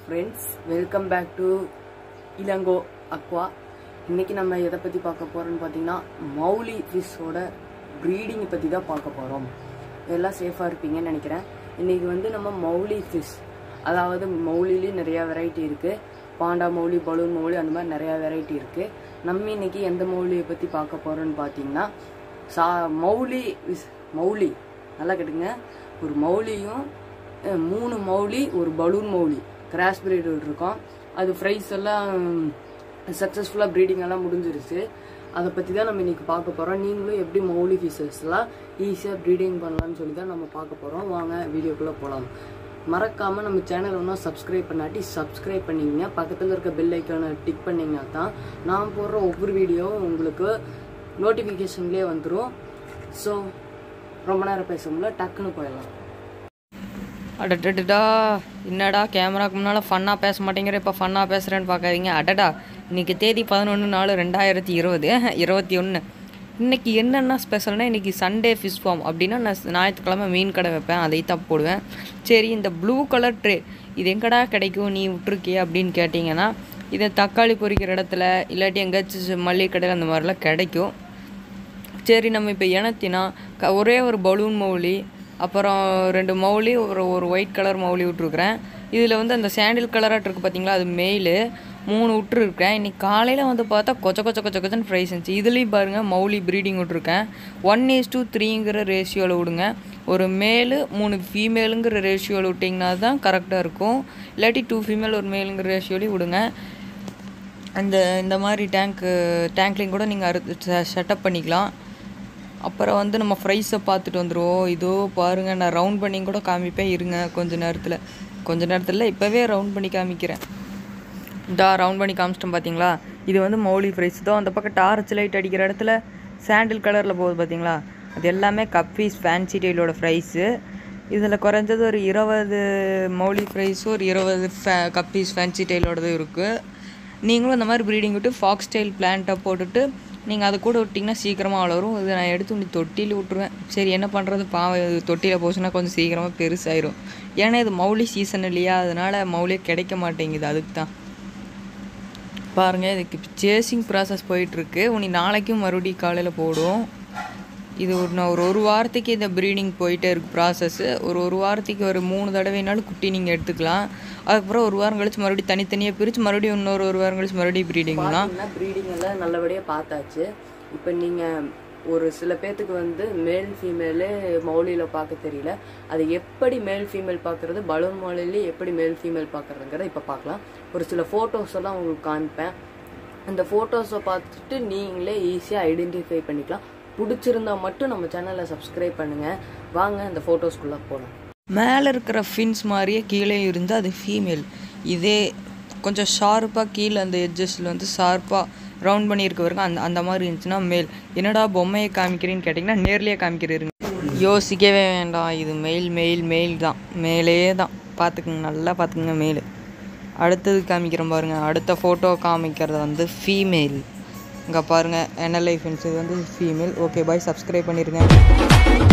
friends, welcome back to Ilango Aqua. இன்னைக்கு நம்ம எதை பத்தி பார்க்க போறோம்னு பாத்தீங்கன்னா மௌலி ஃபிஷ்ஷோட ப்ரீடிங் பத்தி தான் பார்க்க போறோம். எல்லாம் சேஃபா இருப்பீங்கன்னு நினைக்கிறேன். இன்னைக்கு வந்து நம்ம மௌலி ஃபிஷ், அதாவது மௌலிலே நிறைய வெரைட்டி இருக்கு. பாண்டா மௌலி, பலூன் மௌலி, அந்த மாதிரி நிறைய வெரைட்டி இருக்கு. நம்ம இன்னைக்கு எந்த மௌலியை பத்தி பார்க்க போறோம்னு பாத்தீங்கன்னா மௌலி நல்லா கேட்டுங்க. ஒரு மௌலியும் 3 மௌலி, ஒரு பலூன் மௌலி கிராஸ் பிரீட் இருக்கும். அது ஃப்ரைஸ் எல்லாம் சக்ஸஸ்ஃபுல்லாக ப்ரீடிங் எல்லாம் முடிஞ்சிருச்சு. அதை பற்றி தான் நம்ம இன்னைக்கு பார்க்க போகிறோம். நீங்களும் எப்படி மௌலி ஃபிஷஸ்லாம் ஈஸியாக ப்ரீடிங் பண்ணலான்னு சொல்லி தான் நம்ம பார்க்க போகிறோம். வாங்க வீடியோக்குள்ளே போகலாம். மறக்காமல் நம்ம சேனல் ஒன்றும் சப்ஸ்கிரைப் பண்ணாட்டி சப்ஸ்கிரைப் பண்ணிங்க. பக்கத்தில் இருக்க பெல் ஐக்கானை டிக் பண்ணிங்கன்னா தான் நான் போடுற ஒவ்வொரு வீடியோவும் உங்களுக்கு நோட்டிஃபிகேஷன்லேயே வந்துடும். ஸோ ரொம்ப நேரம் பேச முடியல, டக்குன்னு போயிடலாம். அடடா, என்னடா கேமராக்கு முன்னால் ஃபன்னாக பேச மாட்டேங்கிற, இப்போ ஃபன்னாக பேசுகிறேன்னு பார்க்காதீங்க. அடடா, இன்றைக்கி தேதி 11/4/2021. இன்றைக்கி என்னென்ன ஸ்பெஷல்னால், இன்றைக்கி சண்டே ஃபிஷ் ஃபார்ம். அப்படின்னா நான் ஞாயிற்றுக்கிழமை மீன் கடை வைப்பேன், அதை தான் போடுவேன். சரி, இந்த ப்ளூ கலர் ட்ரே இது எங்கடா கிடைக்கும், நீ விட்டுருக்கிய அப்படின்னு கேட்டிங்கன்னா, இதை தக்காளி பொரிக்கிற இடத்துல இல்லாட்டி எங்கேயாச்சும் மல்லிகை கடையில் அந்த மாதிரிலாம் கிடைக்கும். சரி, நம்ம இப்போ இனத்தினா ஒரே ஒரு பலூன் மௌலி, அப்புறம் 2 மௌலி, ஒரு ஒயிட் கலர் மௌலி விட்ருக்குறேன். இதில் வந்து அந்த சாண்டில் கலராக இருக்குது பார்த்தீங்களா, அது மெயிலு. 3 விட்டுருக்கேன். இன்றைக்கி காலையில் வந்து பார்த்தா கொச்சன்னு ஃப்ரைஸ் இருந்துச்சு. இதுலேயும் பாருங்கள் மௌலி ப்ரீடிங் விட்ருக்கேன். 1:3ங்கிற ரேஷியோவில் விடுங்க. ஒரு மேலு 3 ஃபீமேலுங்கிற ரேஷியோவில் விட்டிங்கன்னா தான் கரெக்டாக இருக்கும். இல்லாட்டி 2 ஃபீமேல் 1 மேலுங்கிற ரேஷியோலையும் விடுங்க. இந்த மாதிரி டேங்க்லையும் கூட நீங்கள் செட்டப் பண்ணிக்கலாம். அப்புறம் வந்து நம்ம ஃப்ரைஸை பார்த்துட்டு வந்துடுவோம். இதோ பாருங்கள், நான் ரவுண்ட் பண்ணி கூட காமிப்பேன். இருங்க, கொஞ்ச நேரத்தில் இப்போவே ரவுண்ட் பண்ணி காமிக்கிறேன். ரவுண்ட் பண்ணி காமிச்சிட்டோம் பார்த்தீங்களா. இது வந்து மௌலி ஃப்ரைஸ் தான். அந்த பக்கம் டார்ச் லைட் அடிக்கிற இடத்துல சாண்டில் கலரில் போகுது பார்த்தீங்களா, அது எல்லாமே கப்பீஸ் ஃபேன்சி டெய்லோட ஃப்ரைஸு. இதில் குறைஞ்சது ஒரு 20 மௌலி ஃப்ரைஸும் ஒரு 20 கப்பீஸ் ஃபேன்சி டெய்லோடது இருக்குது. நீங்களும் அந்த மாதிரி ப்ரீடிங் விட்டு ஃபாக்ஸ் ஸ்டைல் பிளான்ட்டை போட்டுட்டு நீங்கள் அதை கூட விட்டிங்கன்னா சீக்கிரமாக வளரும். இதை நான் எடுத்து தொட்டியில் விட்ருவேன். சரி, என்ன பண்ணுறது, பாவம் தொட்டியில் போச்சுன்னா கொஞ்சம் சீக்கிரமாக பெருசாயிரும். ஏன்னா இது மௌலி சீசன் இல்லையா, அதனால் மௌலியே கிடைக்க மாட்டேங்குது. அதுக்கு தான் பாருங்கள், இதுக்கு சேசிங் ப்ராசஸ் போயிட்டுருக்கு. நாளைக்கும் மறுபடியும் காலையில் போடும். இது ஒரு வாரத்துக்கு இந்த ப்ரீடிங் போயிட்டே இருக்குது ப்ராசஸ்ஸு. ஒரு வாரத்துக்கு ஒரு 3 தடவைனாலும் குட்டி நீங்கள் எடுத்துக்கலாம். அதுக்கப்புறம் ஒரு வாரம் கழிச்சு மறுபடியும் தனித்தனியாக பிரித்து மறுபடியும் ஒரு வாரம் கழிச்சு மறுபடியும் ப்ரீடிங்னா ப்ரீடிங் எல்லாம் நல்லபடியாக பார்த்தாச்சு. இப்போ நீங்கள் ஒரு சில பேர்த்துக்கு வந்து மேல் ஃபீமேலு மௌலியில் பார்க்க தெரியல. அது எப்படி மேல் ஃபீமேல் பார்க்குறது, பலூன் மௌலிலே எப்படி மேல் ஃபீமேல் பார்க்குறதுங்கிறத இப்போ பார்க்கலாம். ஒரு சில ஃபோட்டோஸ் எல்லாம் உங்களுக்கு காமிப்பேன். அந்த ஃபோட்டோஸை பார்த்துட்டு நீங்களே ஈஸியாக ஐடென்டிஃபை பண்ணிக்கலாம். பிடிச்சிருந்தா மட்டும் நம்ம சேனலை சப்ஸ்கிரைப் பண்ணுங்கள். வாங்க இந்த ஃபோட்டோஸ்குள்ளே போகலாம். மேலே இருக்கிற ஃபின்ஸ் மாதிரியே கீழே இருந்தால் அது ஃபீமேல். இதே கொஞ்சம் ஷார்ப்பாக கீழே அந்த எட்ஜஸில் வந்து ஷார்ப்பாக ரவுண்ட் பண்ணியிருக்க வரைக்கும் அந்த மாதிரி இருந்துச்சுன்னா மேல். என்னடா பொம்மையை காமிக்கிறேன்னு கேட்டிங்கன்னா நேர்லேயே காமிக்கிறீங்க, யோசிக்கவே வேண்டாம். இது மெயில் தான், மேலே தான். பார்த்துக்குங்க, நல்லா பார்த்துக்குங்க மேல். அடுத்தது காமிக்கிறேன் பாருங்கள். அடுத்த ஃபோட்டோ காமிக்கிறது வந்து ஃபீமேல். இங்கே பாருங்கள், NLI ஃபின்ஸ், இது வந்து ஃபீமேல். ஓகே பாய், சப்ஸ்கிரைப் பண்ணிடுங்க.